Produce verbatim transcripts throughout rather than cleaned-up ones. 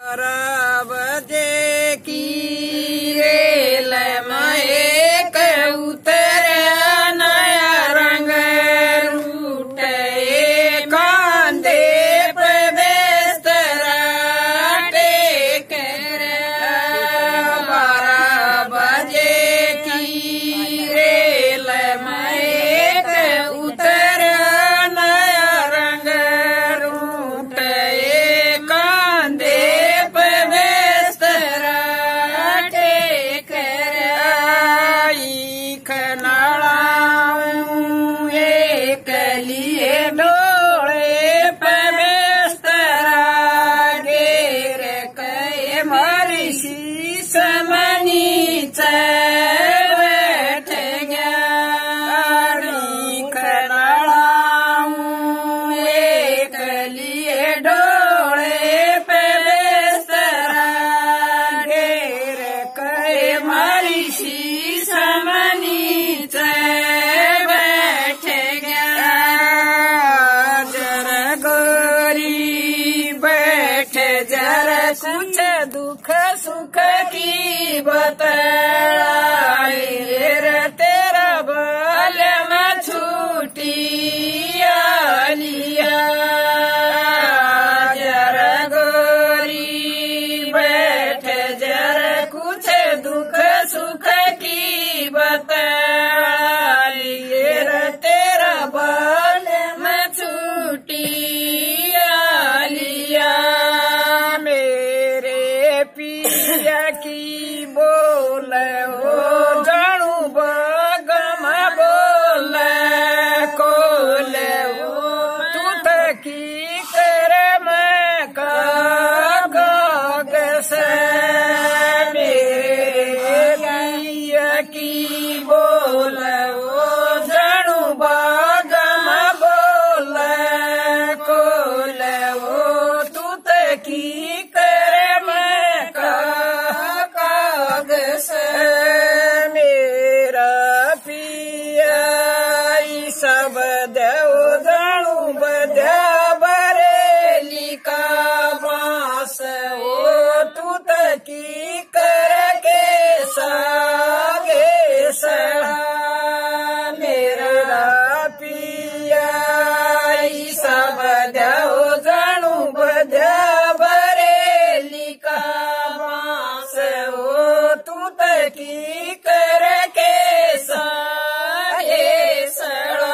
बारह बजे की रेल में एक उतर नया रंग रूटे कांधे पे बेस्तरा टेक। बारह बजे की रेल में एक उतर नया रंग रूटे कांधे पे बेस्तरा टेक। खनाड़ाऊं एक लिए डोले पे बेस्तरा घेर के मारी शीश मनी बैठ गया। खनाड़ाऊं एक लिए डोले पे बेस्तरा घेर के मारी शीश मनी बैठ गया। जरा गोरी बैठ जरा कुछ दुख सुख की बताए रे तेरा बाल में छूटी आलिया। जरा गोरी बैठ जरा कुछ दुख सुख की बताए रे तेरा बाल में छूटी आलिया। मेरे पिया की बोल हो जानू बगम बोल कोल हो तू तकी कर मैं काग से। मेरे पिया की बोल हो जानू बगम बोल कोल हो तू तकी कर मैं काग से। मेरा पिया ई सब देव जानू बजा बरेली का बांस हो तू तकी कर के सागे सड़ा। मेरा पिया ई सब देव जानू बजा बरेली का बांस हो तू तकी कर के सागे सड़ा।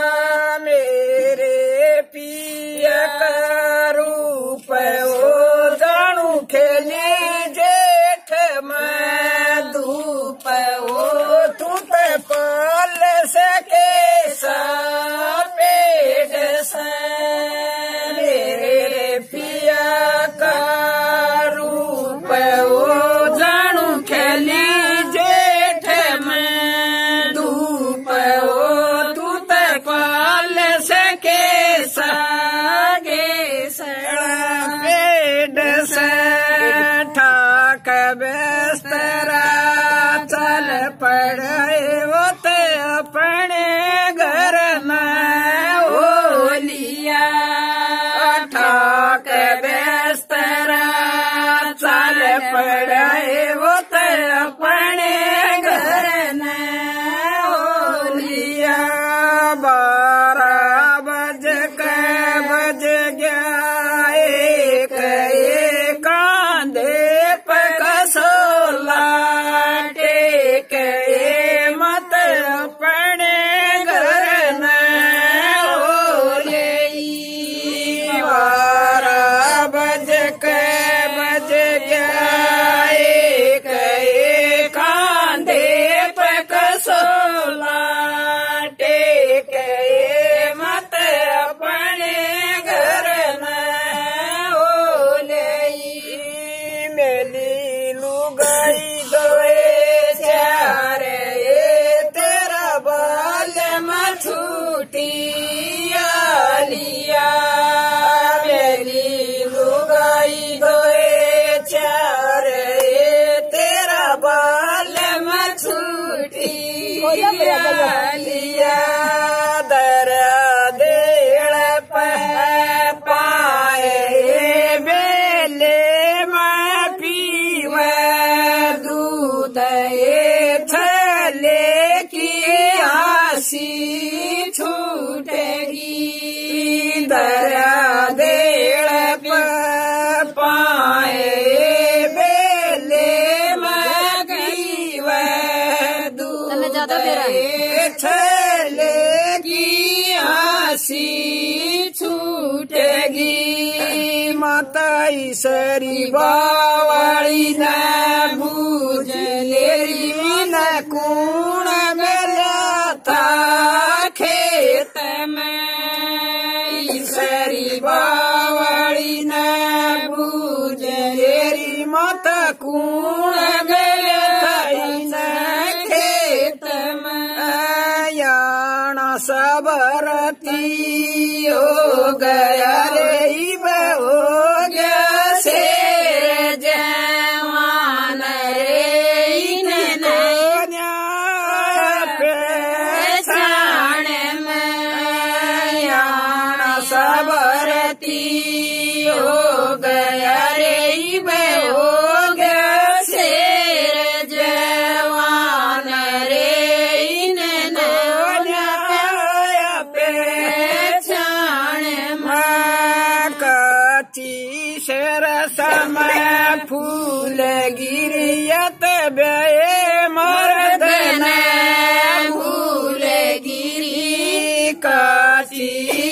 मेरे पिया का रूप हो जानू खेली जेठ में धूप हो तू ते पाल सके पेट से। मेरे पिया का रूप हो जानू खेली जेठ में धूप हो तू ते पाल सके सागे सड़ा। पेट से ठाक बेस्तरा चल पड़े वो ते अपने घर में हो लिया। ठाक बेस्तरा चल पड़े वो ते अपने घर में हो लिया। बारह बज के बज गया एक एक कांधे पे कसोला टेक मत अपने घर में हो ले। बारह बज के बज गया एक एक कांधे पे कसोला टेक मत अपने घर में हो ले। मेली लुगाई दोए चार तेरा बाल में छूटी आलिया। मेली लुगाई दोए चार तेरा बाल में छूटी आलिया। दरा देड़ पे पाए बेले छले की हंसी छूटेगी मतईसरी बावली न भूजलेरी न कूण मेला था खेत में ईसरी बावली न भूजलेरी मत कूण मेला था खेत में याण सबरती हो गया रे हो गया से जवान रे पेछाण में याण सबरती हो गया रे हो गया से जवान रे पेछाण में कची शेर समय फूल गिरियत बे मर्दन फूल गिरी कची